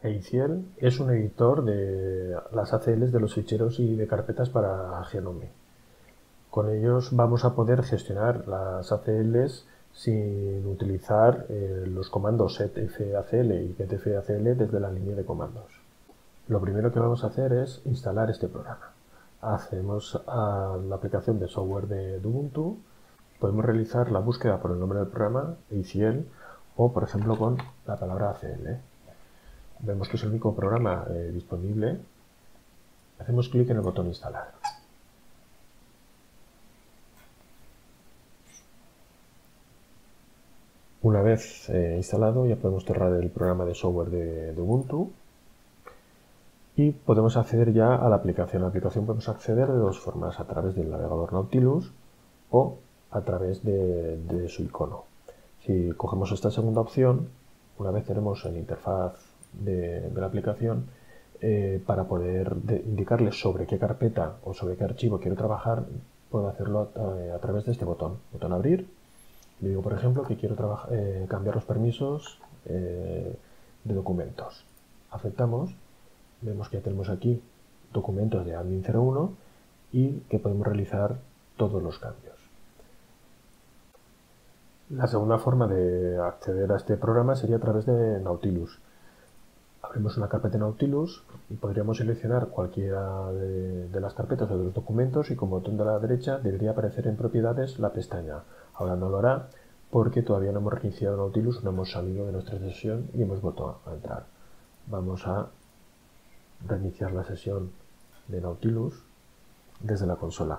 Eiciel es un editor de las ACLs de los ficheros y de carpetas para Genome. Con ellos vamos a poder gestionar las ACLs sin utilizar los comandos setfacl y getfacl desde la línea de comandos. Lo primero que vamos a hacer es instalar este programa. Hacemos a la aplicación de software de Ubuntu. Podemos realizar la búsqueda por el nombre del programa, Eiciel, o por ejemplo con la palabra ACL. Vemos que es el único programa disponible. Hacemos clic en el botón instalar. Una vez instalado, ya podemos cerrar el programa de software de Ubuntu y podemos acceder ya a la aplicación. A la aplicación podemos acceder de dos formas: a través del navegador Nautilus o a través de su icono. Si cogemos esta segunda opción, una vez tenemos la interfaz de la aplicación, para poder indicarle sobre qué carpeta o sobre qué archivo quiero trabajar, puedo hacerlo a través de este botón abrir. Le digo, por ejemplo, que quiero cambiar los permisos de documentos. Aceptamos. Vemos que ya tenemos aquí documentos de admin 01 y que podemos realizar todos los cambios. La segunda forma de acceder a este programa sería a través de Nautilus. Abrimos una carpeta en Nautilus y podríamos seleccionar cualquiera de las carpetas o de los documentos y con botón de la derecha debería aparecer en propiedades la pestaña. Ahora no lo hará porque todavía no hemos reiniciado Nautilus, no hemos salido de nuestra sesión y hemos vuelto a entrar. Vamos a reiniciar la sesión de Nautilus desde la consola.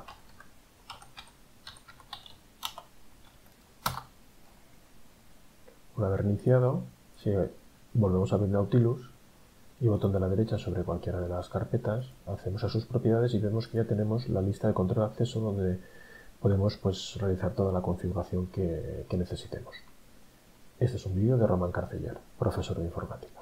Una vez reiniciado, volvemos a abrir Nautilus y botón de la derecha sobre cualquiera de las carpetas, accedemos a sus propiedades y vemos que ya tenemos la lista de control de acceso donde podemos realizar toda la configuración que necesitemos. Este es un vídeo de Román Carceller, profesor de informática.